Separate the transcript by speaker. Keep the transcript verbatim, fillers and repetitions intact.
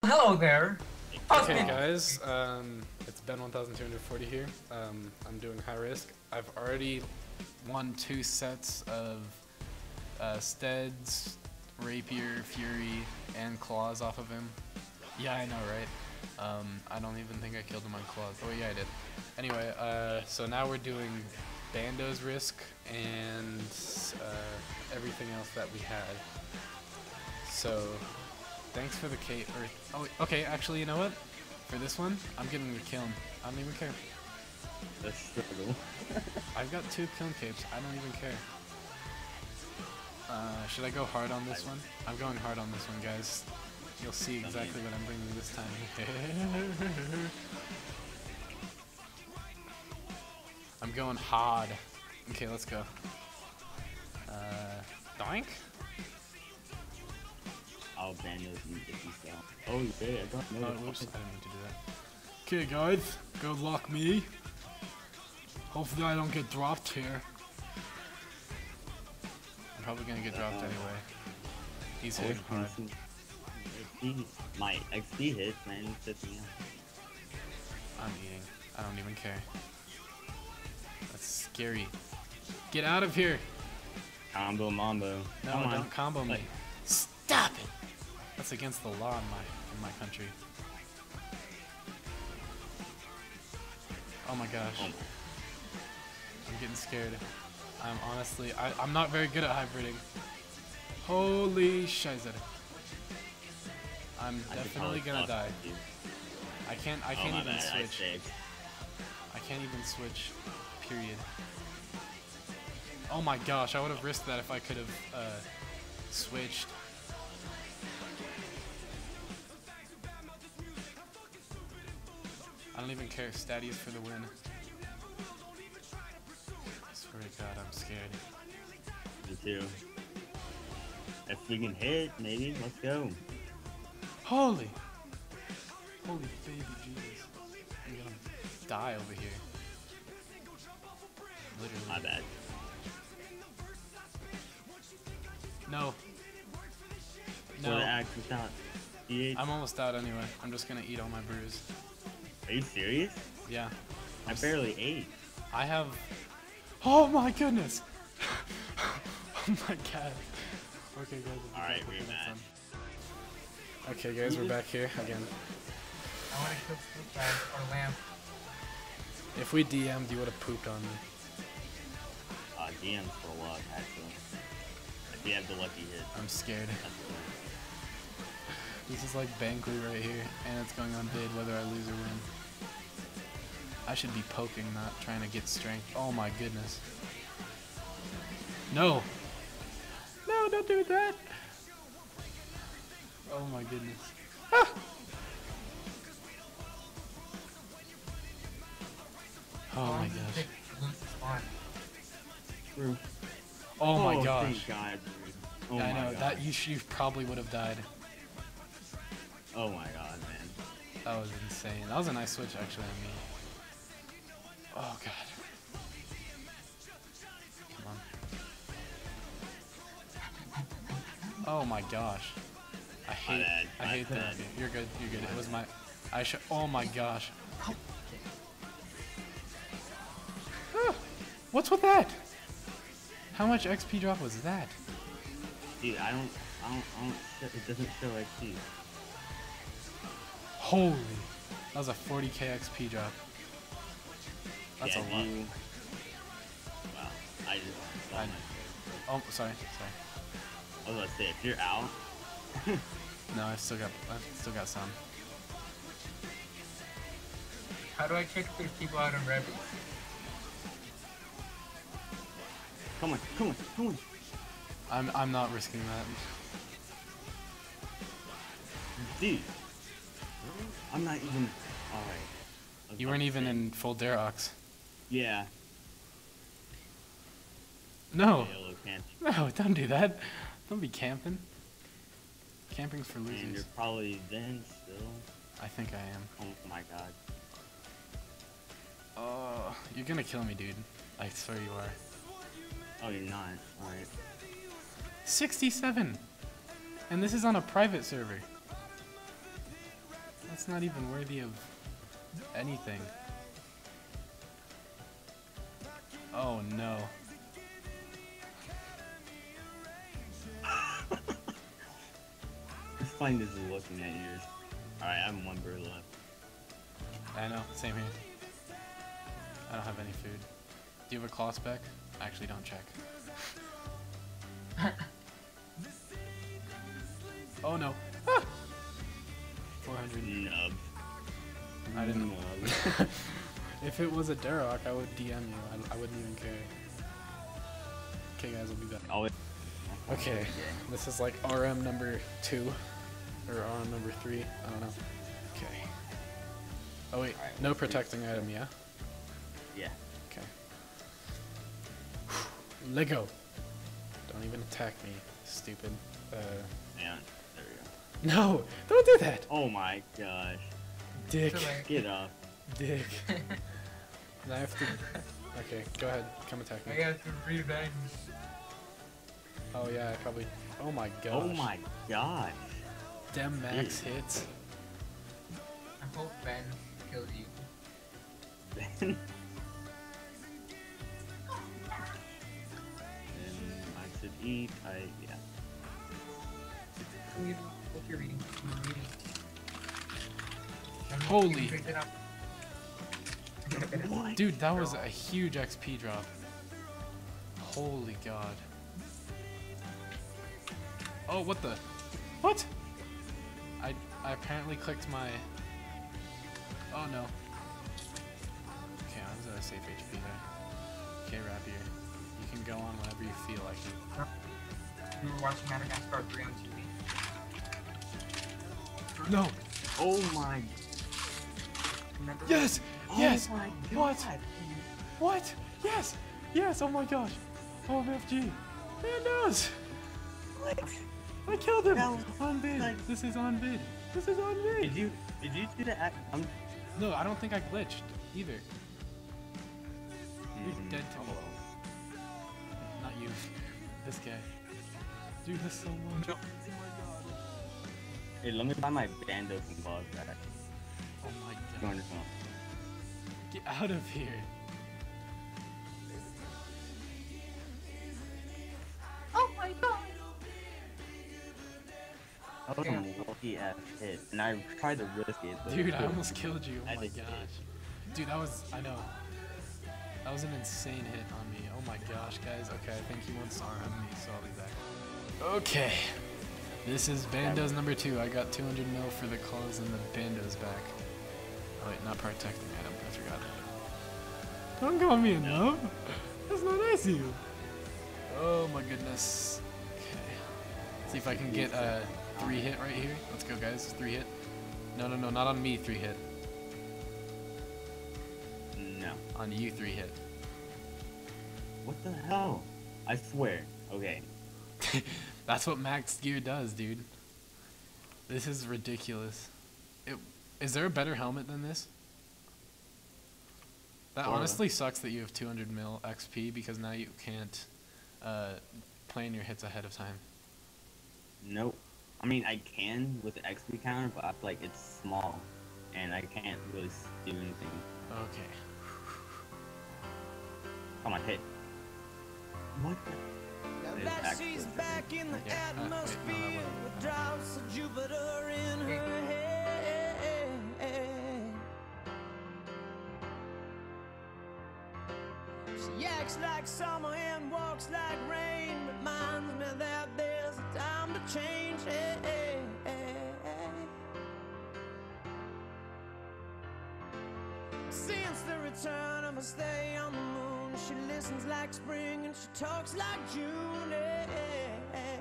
Speaker 1: Hello there.
Speaker 2: Okay guys, um, it's Ben one thousand two hundred forty here. Um, I'm doing high risk. I've already won two sets of uh, Steads, Rapier, Fury, and Claws off of him. Yeah, I know, right? Um, I don't even think I killed him on Claws. Oh yeah, I did. Anyway, uh, so now we're doing Bando's risk and uh, everything else that we had. So, thanks for the cape. Or, oh, okay, actually, you know what? For this one, I'm getting the kiln. I don't even care.
Speaker 3: That's struggle.
Speaker 2: I've got two kiln capes. I don't even care. Uh, should I go hard on this one? I'm going hard on this one, guys. You'll see exactly what I'm bringing this time. I'm going hard. Okay, let's go. Uh, doink?
Speaker 3: Oh, Bando's need to be down. Oh, yeah, I got no.
Speaker 2: Oh, whoops, I didn't mean to do that. Okay, guys, good luck me. Hopefully I don't get dropped here. I'm probably gonna get dropped anyway. He's hitting hard.
Speaker 3: My X P hits, man. It's me
Speaker 2: I'm eating. I don't even care. That's scary. Get out of here!
Speaker 3: Combo Mambo.
Speaker 2: No,
Speaker 3: Come
Speaker 2: don't
Speaker 3: on.
Speaker 2: combo me.
Speaker 3: Like,
Speaker 2: Stop it! That's against the law in my in my country. Oh my gosh.
Speaker 3: Oh.
Speaker 2: I'm getting scared. I'm honestly, I, I'm not very good at hybriding. Holy shizer. I'm
Speaker 3: I
Speaker 2: definitely gonna die. I can't, I can't
Speaker 3: oh,
Speaker 2: even
Speaker 3: bad.
Speaker 2: switch.
Speaker 3: I,
Speaker 2: I can't even switch, period. Oh my gosh, I would have risked that if I could have uh, switched. I don't even care, Stadius for the win. I swear to God, I'm scared.
Speaker 3: Me too. If we can hit, maybe. Let's go.
Speaker 2: Holy! Holy baby Jesus. I'm gonna die over here. Literally.
Speaker 3: My bad.
Speaker 2: No.
Speaker 3: No.
Speaker 2: No.
Speaker 3: Axe out.
Speaker 2: I'm almost out anyway. I'm just gonna eat all my brews.
Speaker 3: Are you serious?
Speaker 2: Yeah.
Speaker 3: I
Speaker 2: I'm
Speaker 3: barely ate.
Speaker 2: I have... Oh my goodness! Oh my god. Okay guys.
Speaker 3: Alright, we're back.
Speaker 2: Okay guys, we're back here again.
Speaker 1: I want to kill Spook Guys or Lamp.
Speaker 2: If we D M'd, you would have pooped on me.
Speaker 3: Uh, D Ms for luck, actually. If you have the lucky hit.
Speaker 2: I'm scared.
Speaker 3: That's cool.
Speaker 2: This is like Bankley right here, and it's going on bid whether I lose or win. I should be poking, not trying to get strength. Oh my goodness. No! No, don't do that! Oh my goodness. Ah! Oh my gosh.
Speaker 3: True.
Speaker 2: Oh my
Speaker 3: oh,
Speaker 2: gosh.
Speaker 3: Thank God, dude. Oh
Speaker 2: I
Speaker 3: my
Speaker 2: know,
Speaker 3: God.
Speaker 2: that you, sh you probably would have died.
Speaker 3: Oh my God, man.
Speaker 2: That was insane. That was a nice switch actually on me. Oh god. Come on. Oh my gosh. I hate
Speaker 3: bad.
Speaker 2: I
Speaker 3: My
Speaker 2: hate that.
Speaker 3: bad.
Speaker 2: You're good, you're good. It was my I should oh my gosh. Ah, what's with that? How much X P drop was that?
Speaker 3: Dude, I don't, I don't, I don't, it doesn't show X P.
Speaker 2: Holy. That was a forty K X P drop. That's
Speaker 3: yeah,
Speaker 2: a lot.
Speaker 3: You, wow. I just saw
Speaker 2: I-
Speaker 3: my
Speaker 2: Oh, sorry, sorry.
Speaker 3: I was about to say, if you're out,
Speaker 2: No, I've still got I've still got some.
Speaker 1: How do I check if there's people out in Rebels?
Speaker 3: come on, come on, come on.
Speaker 2: I'm I'm not risking that.
Speaker 3: Dude, I'm not even, alright.
Speaker 2: You weren't even in full Darox.
Speaker 3: Yeah.
Speaker 2: No.
Speaker 3: Yellow can't.
Speaker 2: No, don't do that. Don't be camping. Camping's for
Speaker 3: And you're
Speaker 2: losers.
Speaker 3: probably then still.
Speaker 2: I think I am.
Speaker 3: Oh my God.
Speaker 2: Oh, you're gonna kill me, dude. I swear you are.
Speaker 3: Oh, you're not. Alright.
Speaker 2: sixty-seven! And this is on a private server. That's not even worthy of anything. Oh no.
Speaker 3: This find is looking at yours. Alright, I have one bird left.
Speaker 2: I know, same here. I don't have any food. Do you have a claw spec? Actually, don't check. Oh no. Ah! four hundred.
Speaker 3: Nub.
Speaker 2: I didn't.
Speaker 3: Nub.
Speaker 2: If it was a Durrock, I would D M you. I, I wouldn't even care. Okay, guys, we'll be back.
Speaker 3: Oh, it-
Speaker 2: Okay, this is like R M number two, or R M number three. I don't know. Okay. Oh wait,
Speaker 3: Alright,
Speaker 2: no
Speaker 3: let's see.
Speaker 2: protecting item, yeah?
Speaker 3: Yeah.
Speaker 2: Okay. Lego. Don't even attack me, stupid. Uh,
Speaker 3: Man, there we go.
Speaker 2: no! Don't do that!
Speaker 3: Oh my gosh.
Speaker 2: Dick.
Speaker 1: Too late.
Speaker 3: Get up.
Speaker 2: Dick. And I have to... Okay, go ahead. Come attack me.
Speaker 1: I got to revenge.
Speaker 2: Oh yeah, I probably... Oh my gosh.
Speaker 3: Oh my gosh.
Speaker 2: Dem max
Speaker 3: Dude.
Speaker 2: hits.
Speaker 1: I hope Ben kills you.
Speaker 3: Then I should eat. I yeah.
Speaker 1: Read what you're reading. You're reading. And
Speaker 2: Holy.
Speaker 1: you picked it up.
Speaker 3: What?
Speaker 2: Dude, that was a huge X P drop. Holy god. Oh, what the? What? I, I apparently clicked my... Oh no. Okay, I was at a safe H P there. Okay, Rapier. You can go on whenever you feel like it.
Speaker 1: We were watching Madagascar three on T V.
Speaker 2: No!
Speaker 3: Oh my.
Speaker 1: Remember?
Speaker 2: Yes! Yes!
Speaker 3: Oh my
Speaker 2: What?
Speaker 3: God.
Speaker 2: What? Yes! Yes! Oh my gosh! O M F G! Man knows!
Speaker 3: What?
Speaker 2: I killed him!
Speaker 3: That was
Speaker 2: On vid!
Speaker 3: like-
Speaker 2: This is on vid! This is on vid!
Speaker 3: Did you did you see the act? I'm
Speaker 2: No, I don't think I glitched either. You're
Speaker 3: Mm,
Speaker 2: dead to me.
Speaker 3: oh.
Speaker 2: Not you. This guy. Do this so much.
Speaker 3: Hey, let me buy my bando from Bob back.
Speaker 2: Oh my
Speaker 3: Go
Speaker 2: god.
Speaker 3: on your phone.
Speaker 2: Get out of here.
Speaker 1: Oh my god!
Speaker 3: That was a lucky ass hit, and I tried to risk it. But
Speaker 2: Dude,
Speaker 3: it
Speaker 2: I
Speaker 3: couldn't.
Speaker 2: almost killed you. Oh
Speaker 3: I
Speaker 2: my
Speaker 3: just did.
Speaker 2: gosh. Dude, that was, I know. That was an insane hit on me. Oh my gosh, guys. Okay, I think he wants to arm me, so I'll be back. Okay. This is Bandos number two. I got two hundred mil for the claws and the Bandos back. Oh wait, not protecting item. I forgot. Don't call me a nub. That's not nice of you. Oh my goodness. Okay. See if I can get a three hit right here. Let's go, guys. Three hit. No, no, no, not on me. Three hit.
Speaker 3: No.
Speaker 2: On you, three hit.
Speaker 3: What the hell? I swear. Okay.
Speaker 2: That's what max gear does, dude. This is ridiculous. It, is there a better helmet than this? That
Speaker 3: Sorta.
Speaker 2: honestly sucks that you have two hundred mil X P because now you can't uh, plan your hits ahead of time.
Speaker 3: Nope. I mean, I can with the X P counter, but I feel like it's small, and I can't really s- do anything.
Speaker 2: Okay.
Speaker 3: Come on, hit. What the?
Speaker 4: Now
Speaker 3: It is
Speaker 4: that
Speaker 3: actually
Speaker 4: she's
Speaker 3: pretty
Speaker 4: back in the
Speaker 2: Yeah, uh, wait, no, that
Speaker 4: atmosphere
Speaker 2: wasn't-
Speaker 4: with drops of Jupiter in her head. She acts like summer and walks like rain. Reminds me that there's a time to change. Since the return of her stay on the moon, she listens like spring and she talks like June.